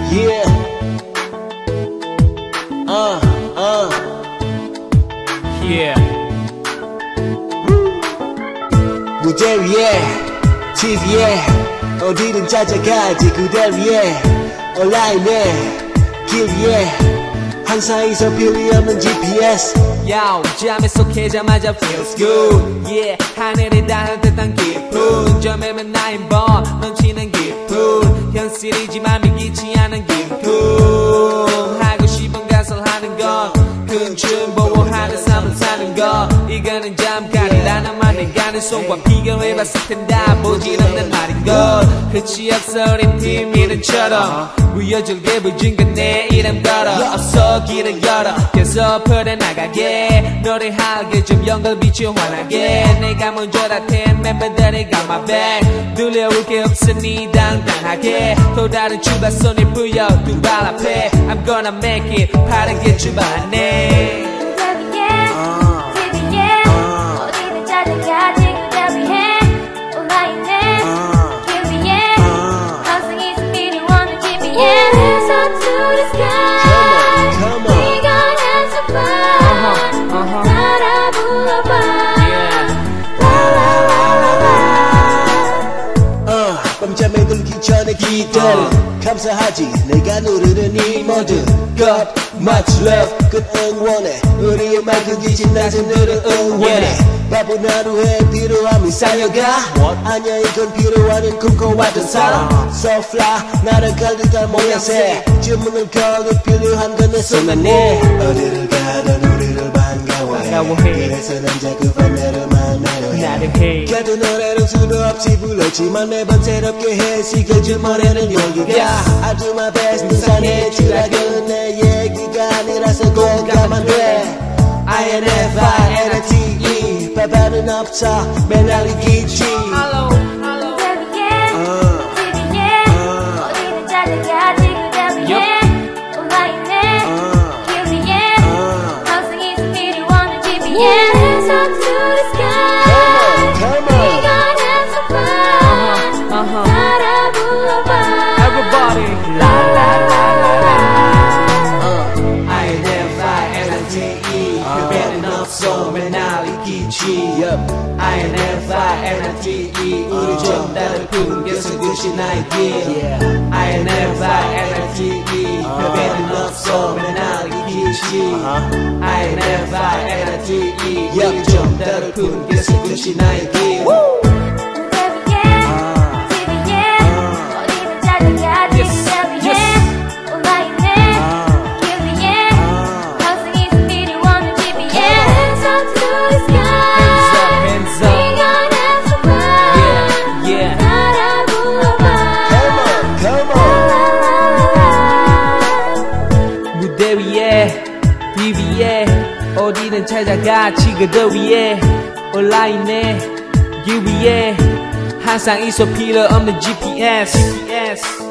Yeah. Yeah. 무대 위에 TV에 어디든 찾아가지 그대 위에 온라인에 길 위에 항상 있어 필요 없는 GPS. Yo, 잠에서 깨자마자 feels good. Yeah, 하늘이 닿을 듯한 기분. 점에면 나의 번 넘치는 기분. 현실이지만 믿기지 않은 기분. 하고 싶은 가설 하는 건 큰 춤 보호하는 삶을 사는 것. 이거는 잠깐이다. 나만 내가는 손과 비교해봤을 땐 다 보질 않는 말인 것. 끝이 없어 우린 팀 이름처럼 우여절개 불진간 내 이름 걸어. 어서 길을 열어 계속 퍼져나가게 노래하게 좀 연결빛이 환하게. 내가 먼저라 텐 멤버들이 got my back. 두려울 게 없으니 당당하게 또 다른 출발선이 보여 두 발 앞에 I'm gonna make it 빠르게 출발하네. 밤잠에 들기 전에 기다려 감사하지 내가 누르는 이 모든 것 much love 끝 응원해 우리의 말 크기 진나슴들을 응원해 바쁜 하루에 필요함이 쌓여가 아니야 이건 필요하는 꿈꿔왔던 사람 So fly 날아갈 듯한 모양새 주문을 걸고 필요한 건 내 손 안에 어디를 가든 우리를 반가워해 그래서 난 자꾸 반대를 만나려 해 같은 노래를 수도 없이 불렀지만 매번 새롭게 해 시켜준 머리는 용기가 I do my best 눈산에 추락은 내 얘기가 아니라서 공감만 돼 INFINITE 바바는 없어 매달리기지 INFINITE 우리 좀 다른 꿈에서 그것이 나의 길 INFINITE 별배는 없어 맨날 이기지 INFINITE 우리 좀 다른 꿈에서 그것이 나의 길 TV에 어디든 찾아가 지그더 위에 온라인에 길 위에 항상 있어 필요 없는 GPS